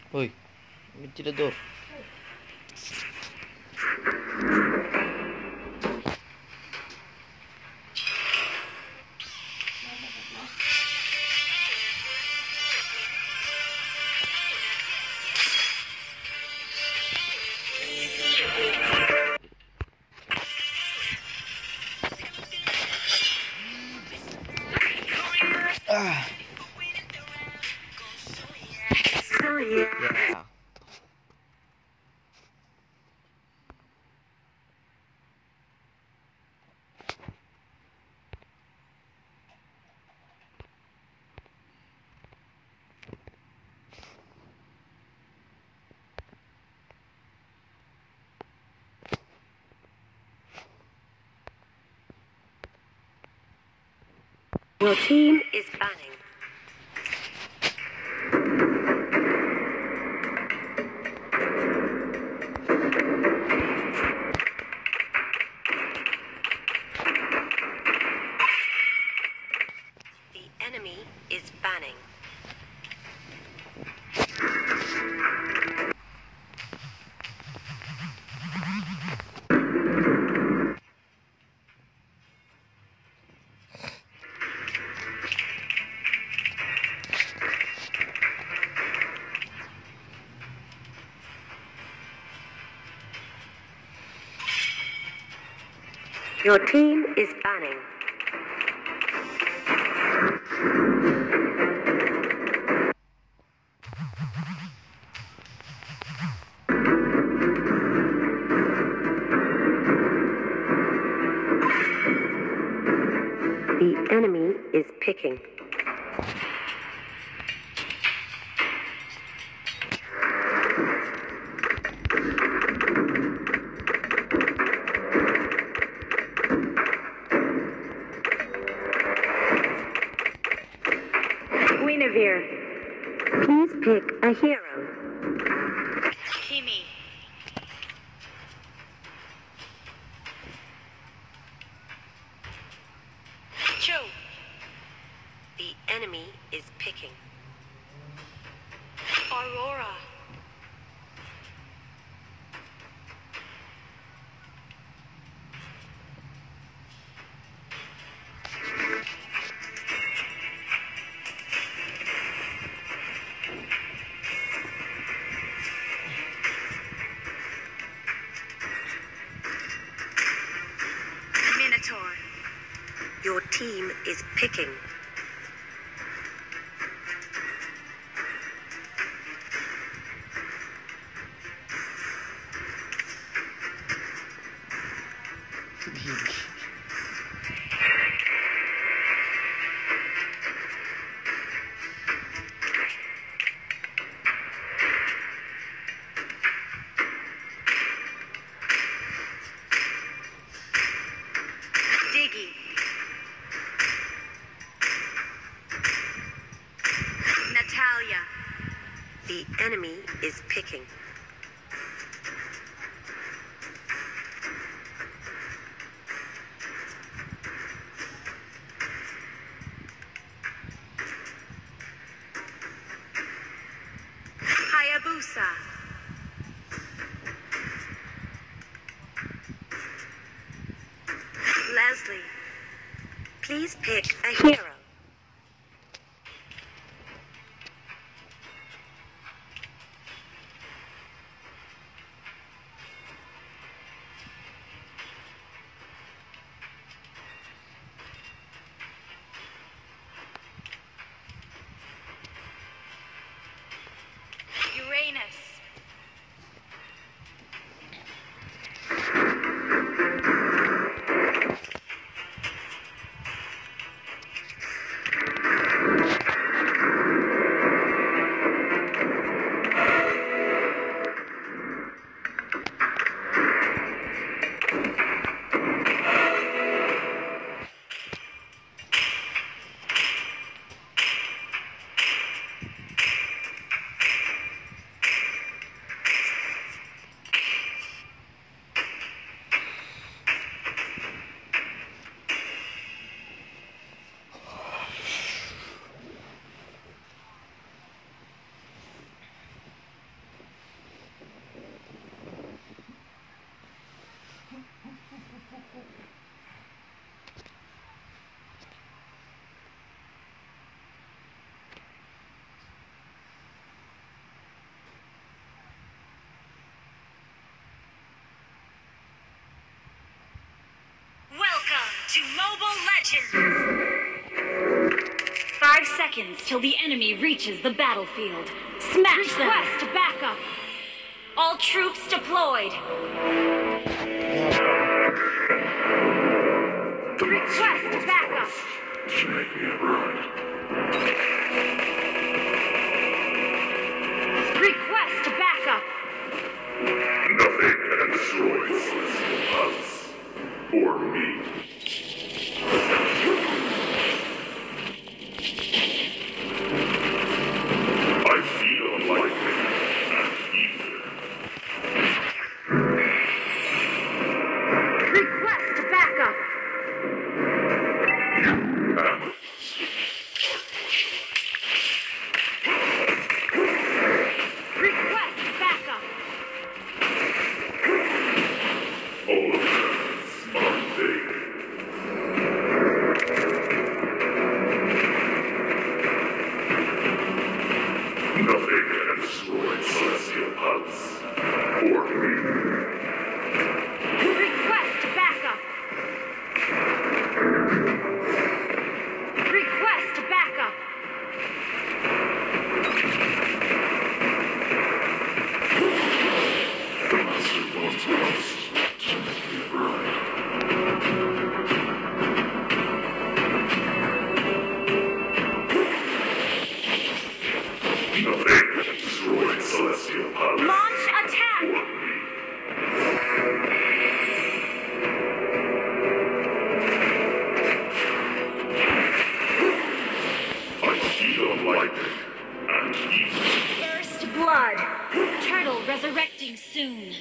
Hoy, ventilador. Ah. Yeah. Your team is banning. The enemy is banning. Your team is banning. The enemy is picking. Guinevere, please pick a hero. Kimi. Cho. The enemy is picking. Aurora. Minotaur. Your team is picking. Diggy. Natalia. The enemy is picking. Hayabusa. Leslie, please pick a hero. Uranus. seconds till the enemy reaches the battlefield. Smash them! Request backup! All troops deployed! Request backup! To make me run. Request backup! Nothing can destroy Celestial House or me. I feel lightning and ether. Request backup! And Request backup! all of them are fake. Nothing can destroy Celestial House or me. Request backup! Request backup! The Master wants us to make me run. Nothing can destroy Celestial House Launch or attack! me. I feel lightning and ether. First blood! Turtle resurrecting soon.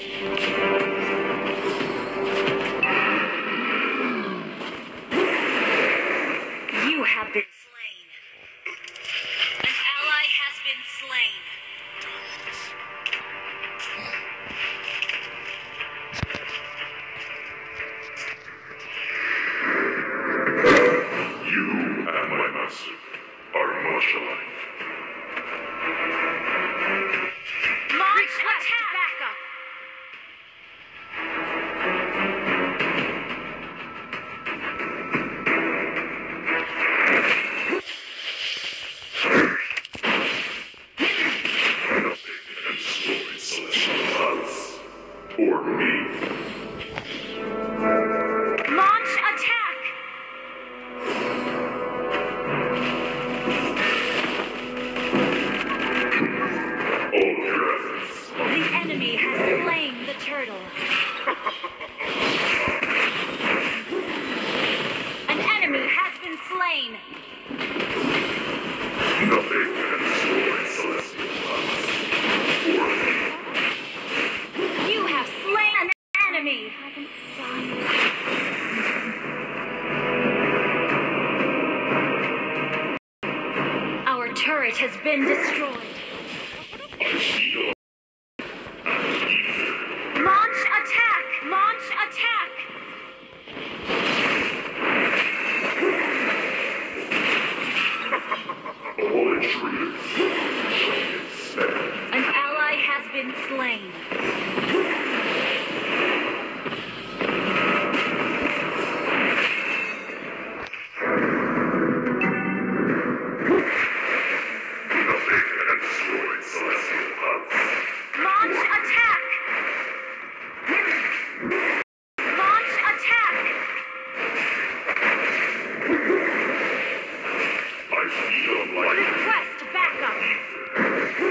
You have been slain. An ally has been slain. You and my master are much alike. Launch attack! Backup! Nothing can destroy Celestial House or me. Launch attack! All your efforts are The enemy has slain the turtle. An enemy has been slain. nothing can destroy Celestial House or me. You have slain an enemy. Our turret has been destroyed. I feel and ether. Launch attack! Launch attack! All intruders shall be expelled. An ally has been slain. Nothing can destroy Celestial House. Launch attack! Launch attack! I feel lightning. Request backup!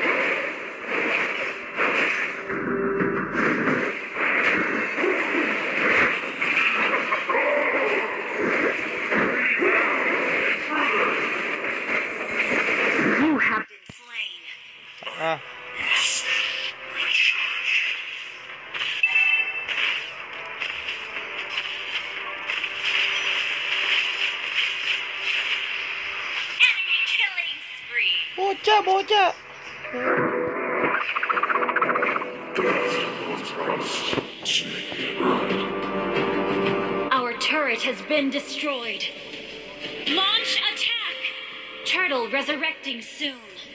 You have been slain. Ah, Recharge. Enemy killing spree. bocah. The Master once promised to make me run. Our turret has been destroyed. Launch attack! Turtle resurrecting soon.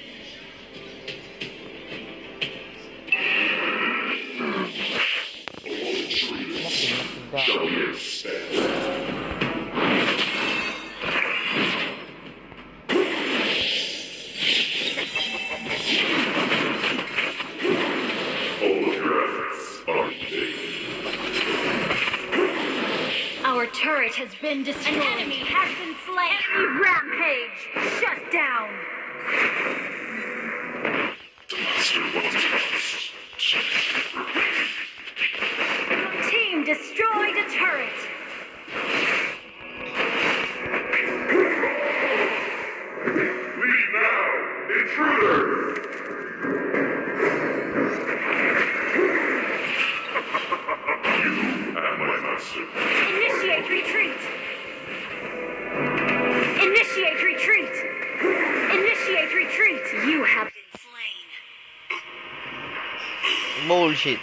Shall be expelled. turret has been destroyed. An enemy has been slain. Enemy rampage. Shut down. The monster was lost. Your team destroyed a turret. Leave now, intruder! You and my master. Initiate retreat. Initiate retreat. Initiate retreat. You have been slain. Bullshit.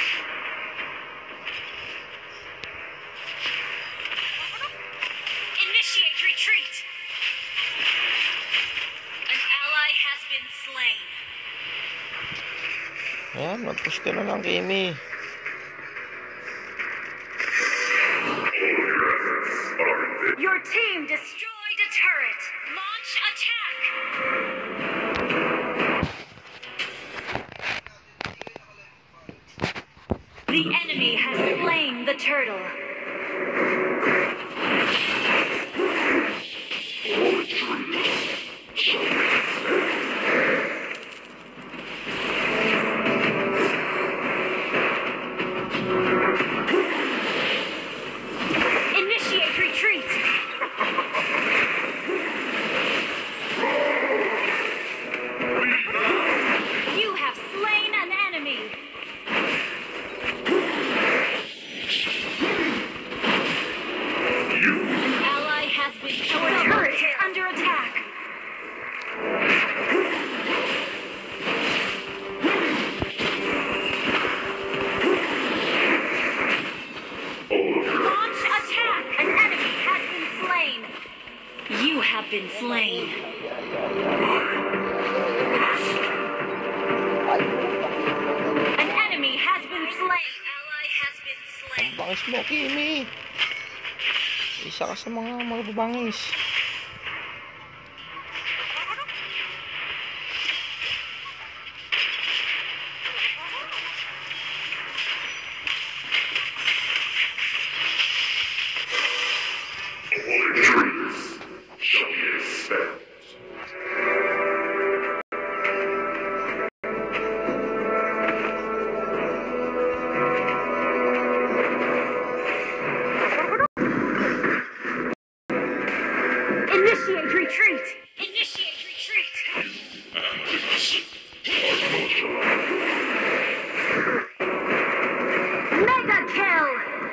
Initiate retreat. An ally has been slain. Ayan, mag-push ka na lang, Kimi. Your team destroyed a turret. Launch attack. The enemy has slain the turtle. Initiate retreat. You have slain an enemy. An ally has been killed. Our turret is under attack. Launch attack. An enemy has been slain. You have been slain. An enemy has been slain. An ally has been slain. Ang bangis mo, Kimi. Isa ka sa mga babangis. Trees shall be expelled. Initiate retreat. Initiate retreat. Mega kill.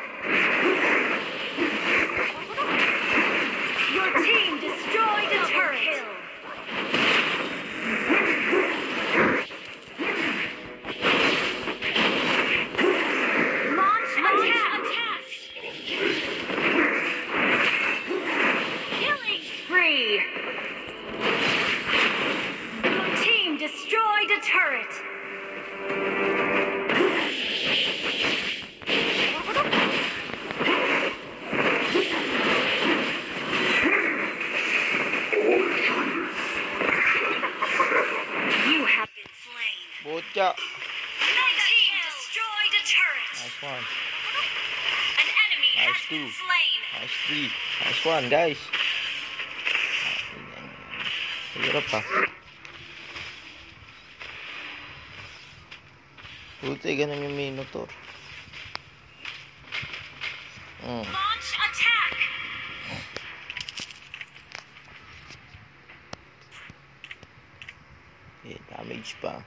Your team destroyed a turret. Launch attack. Killing spree. Your team destroyed a turret. You have been slain. Butya. Your team destroyed a turret. Nice one. An enemy Nice has been two. slain. Nice 3. Nice one, guys. Hirap pa. Buti, ganun yung Minotaur. Launch attack. Okay, damage pa.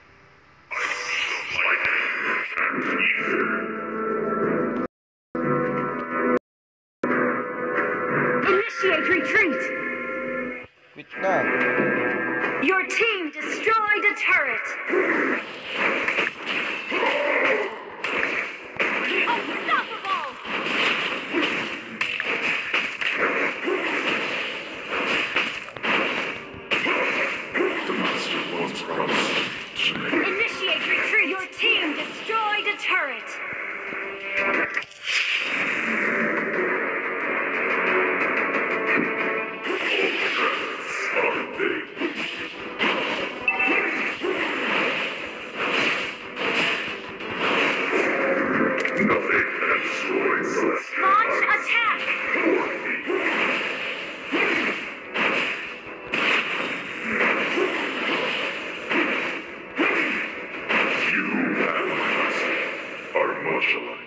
Initiate retreat. Quit na. Your team destroyed a turret. Unstoppable. The monster was lost. Initiate retreat. Your team destroyed a turret. specialize.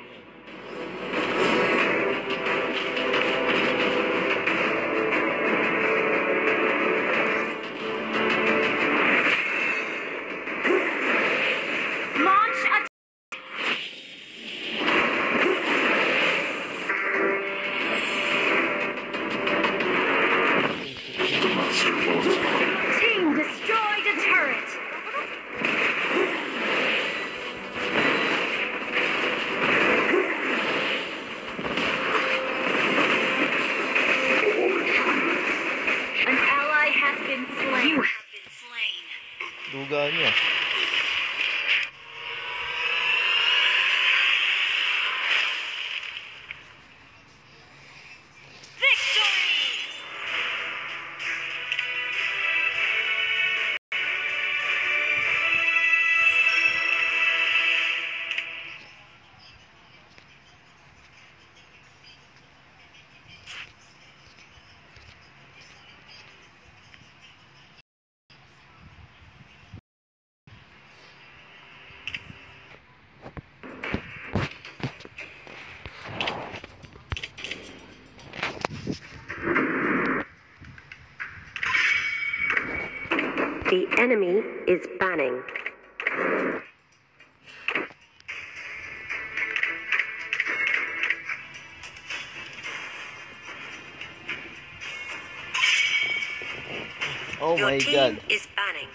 Launch attack. Did not say well done. Team destroyed a turret. An ally has been slain. You have been slain. Duga niya. Victory! The enemy is banning. Oh Your my team god. is banning.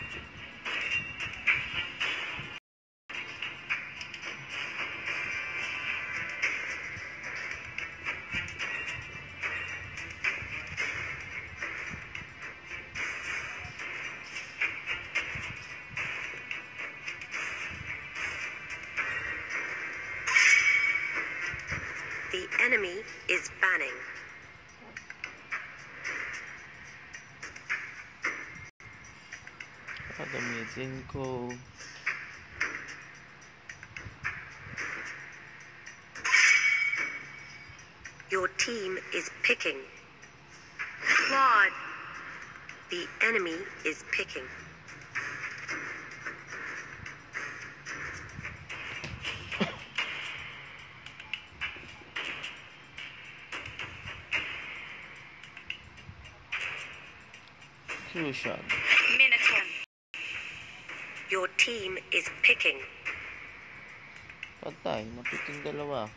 The enemy is banning. Gagamitin ko. Your team is picking. Claude. The enemy is picking. Fusion. Minotaur. Your team is picking. Patay. Napiting dalawa.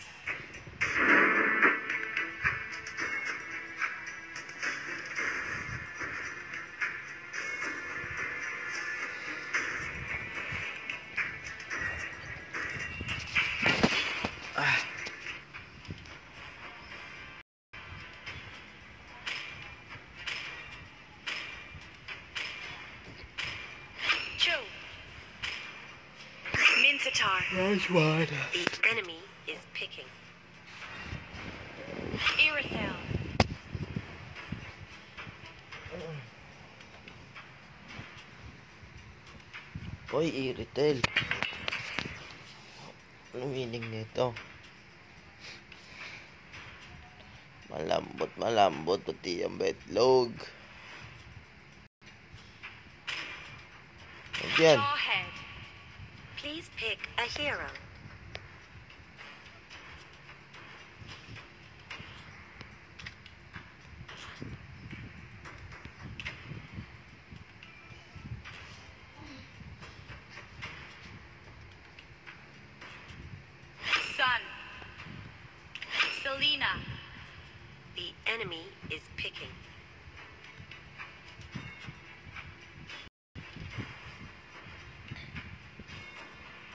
Chu. Mincetar. Nice one. The enemy is picking. Irithel. Hoy, Iritel. Ano meaning nito? Malambot pati ang betlog. Ayan. Jawhead. Please pick a hero. Sun. Selena. The enemy is picking.